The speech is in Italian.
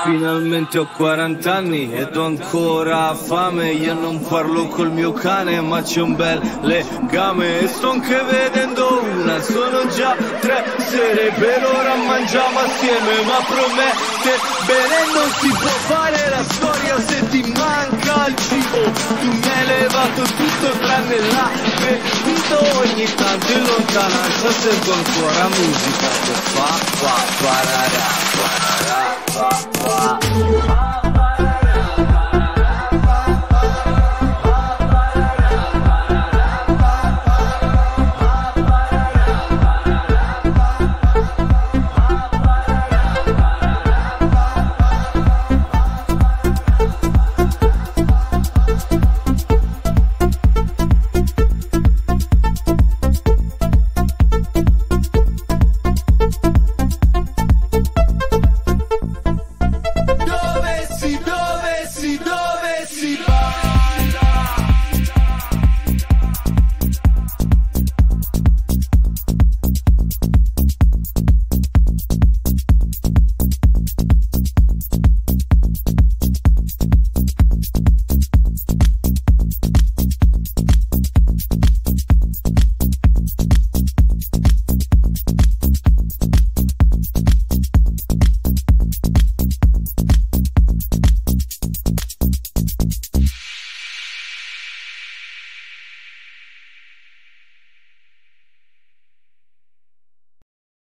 Finalmente ho 40 anni ed ho ancora fame. Io non parlo col mio cane ma c'è un bel legame. E sto anche vedendo una, sono già 3 sere. Per ora mangiamo assieme ma promette bene. Non si può fare la storia se ti manca il cibo. Tu mi hai levato tutto tranne l'appetito. Ogni tanto in lontananza sento ancora musica che fa pararà.